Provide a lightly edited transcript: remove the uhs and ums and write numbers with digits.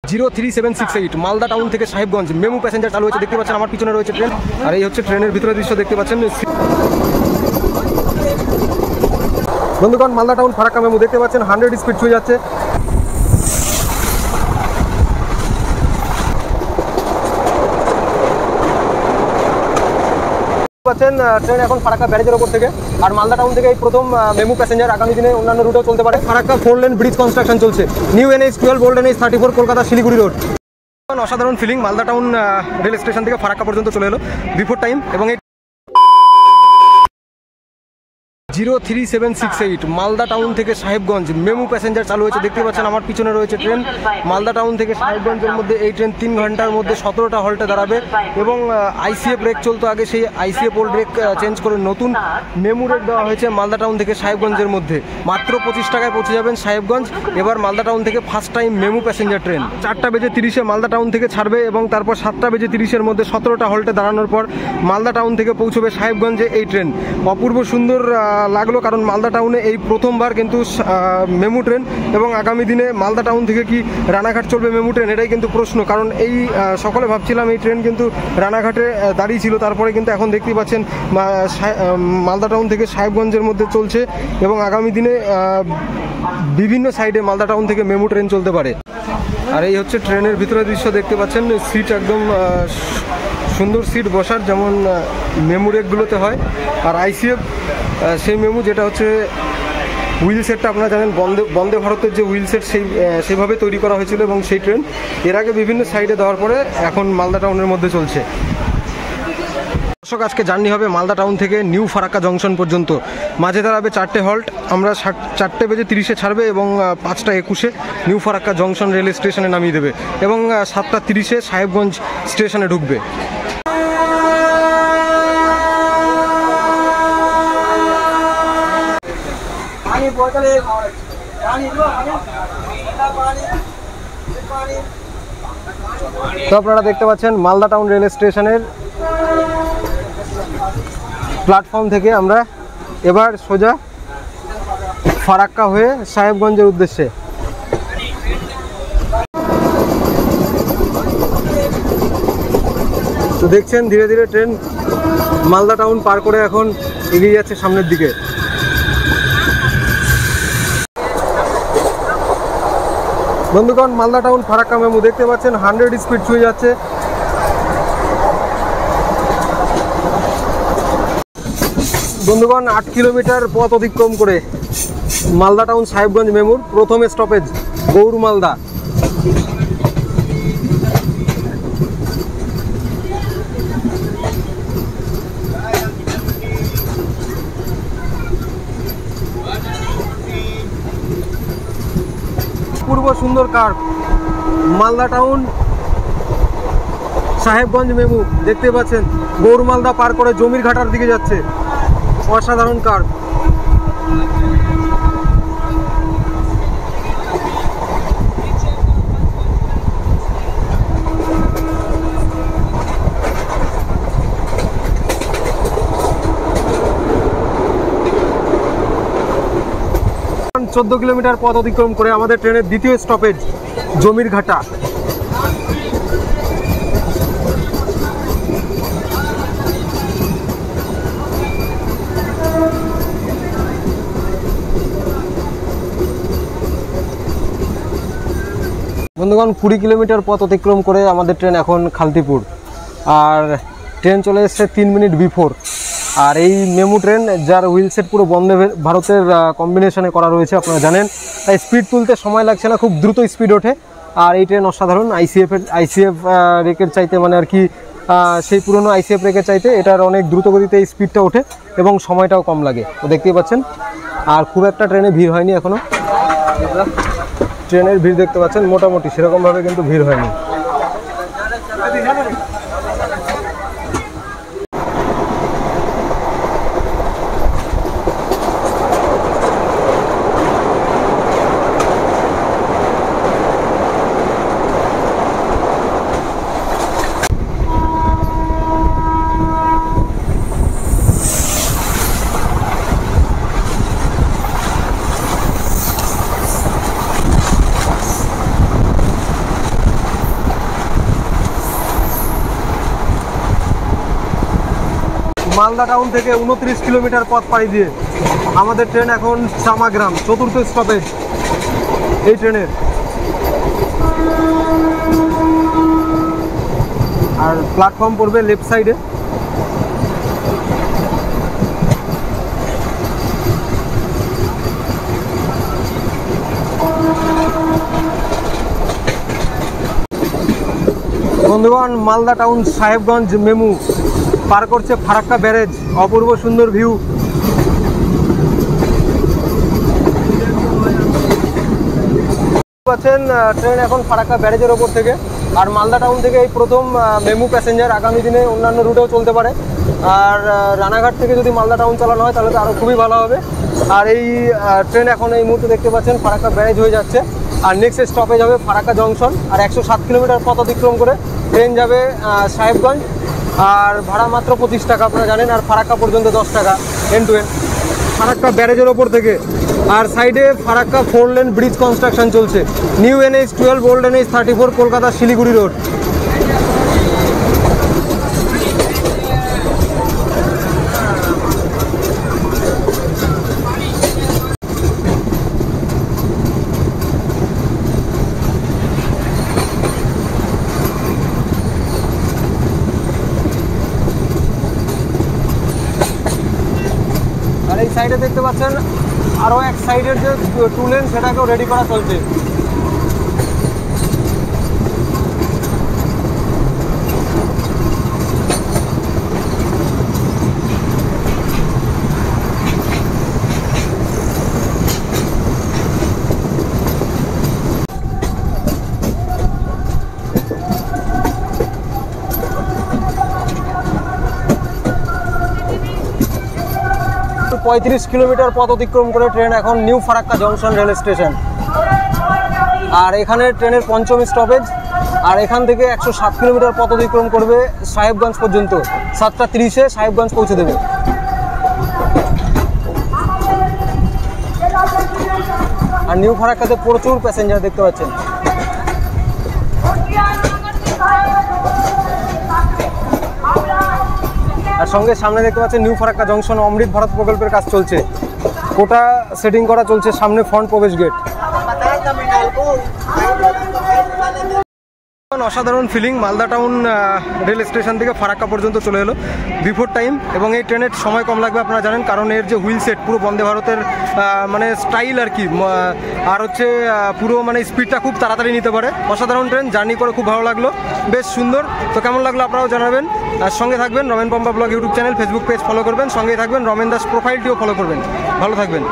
03768 Malda town থেকে Sahebganj MEMU passenger চালু হয়েছে। দেখতে পাচ্ছেন আমার পিছনে রয়েছে ট্রেন, আর এই হচ্ছে ট্রেনের ভিতরের দৃশ্য দেখতে পাচ্ছেন। বন্ধুগণ, মালদা টাউন ফারাক্কা মেমু দেখতে পাচ্ছেন 100 স্পিড ছুঁয়ে যাচ্ছে। পাচ্ছেন ট্রেন এখন ফারাক্কা ব্যারেজের ওপর থেকে, আর মালদা টাউন থেকে এই প্রথম মেমু প্যাসেঞ্জার। আগামী দিনে অন্যান্য রুটেও চলতে পারে। ফারাক্কা 4 লেন ব্রিজ কনস্ট্রাকশন চলছে। New NH 12 old NH 34 Kolkata Siliguri road. অসাধারণ feeling, Malda town rail station থেকে ফারাক্কা পর্যন্ত চলে এলো বিফোর টাইম। এবং এই 03768 মালদা টাউন থেকে সাহেবগঞ্জ মেমু প্যাসেঞ্জার চালু হয়েছে। দেখতে পাচ্ছেন আমার পিছনে রয়েছে ট্রেন। মালদা টাউন থেকে সাহেবগঞ্জের মধ্যে এই ট্রেন 3 ঘন্টার মধ্যে 17টা হল্টে দাঁড়াবে। এবং ICF রেক চলতো আগে, সেই ICF ওল্ড রেক চেঞ্জ করে নতুন মেমু রেক দেওয়া হয়েছে মালদা টাউন থেকে সাহেবগঞ্জের মধ্যে। মাত্র 25 টাকায় পৌঁছে যাবেন সাহেবগঞ্জ। এবার মালদা টাউন থেকে first time MEMU passenger train 4:30 Malda town থেকে ছাড়বে, এবং তারপর 7:30 মধ্যে 17টা হল্টে দাঁড়ানোর পর মালদা টাউন থেকে পৌঁছবে সাহেবগঞ্জে এই ট্রেন। অপূর্ব সুন্দর লাগলো, কারণ মালদা টাউনে এই প্রথমবার কিন্তু মেমু ট্রেন। এবং আগামী দিনে মালদা টাউন থেকে কি রানাঘাট চলবে মেমু ট্রেন, এটাই কিন্তু প্রশ্ন। কারণ এই সকলে ভাবছিলাম এই ট্রেন কিন্তু রানাঘাটে দাঁড়িয়ে ছিল, তারপরে কিন্তু এখন দেখতেই পাচ্ছেন মালদা টাউন থেকে সাহেবগঞ্জের মধ্যে চলছে। এবং আগামী দিনে বিভিন্ন সাইডে মালদা টাউন থেকে মেমু ট্রেন চলতে পারে। আর এই হচ্ছে ট্রেনের ভিতরের দৃশ্য দেখতে পাচ্ছেন। সিট একদম সুন্দর সিট বসার, যেমন মেমু রেকগুলোতে হয়। আর ICF সেই মেমু, যেটা হচ্ছে হুইল সেটটা আপনারা জানেন বন্দে ভারতের যে হুইল সেট সেইভাবে তৈরি করা হয়েছিল। এবং সেই ট্রেন এর আগে বিভিন্ন সাইডে দেওয়ার পরে এখন মালদা টাউনের মধ্যে চলছে। দর্শক, আজকে জার্নি হবে মালদা টাউন থেকে নিউ ফারাক্কা জংশন পর্যন্ত। মাঝে দাঁড়াবে 4টে হল্ট। আমরা 4:30 ছাড়বে এবং 5:21 নিউ ফারাক্কা জংশন রেল স্টেশনে নামিয়ে দেবে, এবং 7:30 সাহেবগঞ্জ স্টেশনে ঢুকবে। তো আপনারা দেখতে পাচ্ছেন মালদা টাউন রেল স্টেশনের প্ল্যাটফর্ম থেকে আমরা এবার সোজা ফারাক্কা হয়ে সাহেবগঞ্জের উদ্দেশ্যে। তো দেখছেন ধীরে ধীরে ট্রেন মালদা টাউন পার করে এখন এগিয়ে যাচ্ছে সামনের দিকে। বন্ধুগণ, মালদা টাউন ফারাক্কা মেমু দেখতে পাচ্ছেন 100 স্পিড ছুঁয়ে যাচ্ছে। বন্ধুগণ, 8 কিলোমিটার পথ অতিক্রম করে মালদা টাউন সাহেবগঞ্জ মেমুর প্রথম স্টপেজ গৌর মালদা। পূর্ব সুন্দর curve Malda town Sahebganj MEMU দেখতে পাচ্ছেন গৌর মালদা পার করে জমির ঘাটার দিকে যাচ্ছে। অসাধারণ কার্ভ। চোদ্দ কিলোমিটার পথ অতিক্রম করে আমাদের ট্রেনের দ্বিতীয় স্টপেজ জমির ঘাটা। বন্ধুগণ, 20 কিলোমিটার পথ অতিক্রম করে আমাদের ট্রেন এখন খালতিপুর, আর ট্রেন চলে এসছে 3 মিনিট বিফোর। আর এই মেমু ট্রেন যার হুইল সেট পুরো বন্দে ভারতের কম্বিনেশনে করা রয়েছে, আপনারা জানেন, তাই স্পিড তুলতে সময় লাগছে না, খুব দ্রুত স্পিড ওঠে। আর এই ট্রেন অসাধারণ। ICF রেকের চাইতে, মানে আর কি সেই পুরনো ICF রেকের চাইতে এটার অনেক দ্রুত গতিতে স্পিডটা ওঠে এবং সময়টাও কম লাগে। তো দেখতেই পাচ্ছেন। আর খুব একটা ট্রেনে ভিড় হয়নি এখনও। ট্রেনের ভিড় দেখতে পাচ্ছেন, মোটামুটি সেরকমভাবে কিন্তু ভিড় হয়নি। মালদা টাউন থেকে 29 কিলোমিটার পথ পাড়ি দিয়ে আমাদের ট্রেন এখন চামাগ্রাম, চতুর্থ স্টপেজ এই ট্রেনের। আর প্ল্যাটফর্ম পড়বে লেফট সাইডে। বন্ধুগণ, মালদা টাউন সাহেবগঞ্জ মেমু পার করছে ফারাক্কা ব্যারেজ, অপূর্ব সুন্দর ভিউ। পাচ্ছেন ট্রেন এখন ফারাক্কা ব্যারেজের ওপর থেকে। আর মালদা টাউন থেকে এই প্রথম মেমু প্যাসেঞ্জার, আগামী দিনে অন্যান্য রুটেও চলতে পারে। আর রানাঘাট থেকে যদি মালদা টাউন চালানো হয় তাহলে তো আরও খুবই ভালো হবে। আর এই ট্রেন এখন এই মুহূর্তে দেখতে পাচ্ছেন ফারাক্কা ব্যারেজ হয়ে যাচ্ছে। আর নেক্সট স্টপেজ হবে ফারাক্কা জংশন। আর 107 কিলোমিটার পথ অতিক্রম করে ট্রেন যাবে সাহেবগঞ্জ। আর ভাড়া মাত্র 25 টাকা, আপনারা জানেন। আর ফারাক্কা পর্যন্ত 10 টাকা এন্ড টু এন্ড ফারাক্কা ব্যারেজের ওপর থেকে। আর সাইডে ফারাক্কা 4 লেন ব্রিজ কনস্ট্রাকশন চলছে। New NH-12, old NH-34, Kolkata Siliguri road. আর এই সাইডে দেখতে পাচ্ছেন আরও এক সাইডের যে 2 লেন সেটাকেও রেডি করা চলছে। পঁয়ত্রিশ কিলোমিটার পথ অতিক্রম করে ট্রেন এখন new Farakka junction rail station. আর এখানে ট্রেনের পঞ্চম স্টপেজ। আর এখান থেকে 107 কিলোমিটার পথ অতিক্রম করবে সাহেবগঞ্জ পর্যন্ত। 7টা 30-এ সাহেবগঞ্জ পৌঁছে দেবে। আর নিউ ফারাক্কাতে প্রচুর প্যাসেঞ্জার দেখতে পাচ্ছেন। আর সঙ্গে সামনে দেখতে পাচ্ছেন নিউ ফারাক্কা জংশন অমৃত ভারত প্রকল্পের কাজ চলছে। কোটা সেটিং করা চলছে সামনে ফ্রন্ট প্রবেশ গেট। অসাধারণ feeling. Malda town rail station থেকে ফারাক্কা পর্যন্ত চলে এলো বিফোর টাইম। এবং এই ট্রেনের সময় কম লাগবে, আপনারা জানেন, কারণ এর যে হুইল সেট পুরো বন্দে ভারতের মানে স্টাইল আর কি। আর হচ্ছে পুরো মানে স্পিডটা খুব তাড়াতাড়ি নিতে পারে। অসাধারণ ট্রেন, জার্নি করে খুব ভালো লাগলো, বেশ সুন্দর। তো কেমন লাগলো আপনারাও জানাবেন। আর সঙ্গে থাকবেন Ramen Pampa blog YouTube channel, Facebook page follow করবেন। সঙ্গেই থাকবেন রমেন দাস প্রোফাইলটিও ফলো করবেন। ভালো থাকবেন।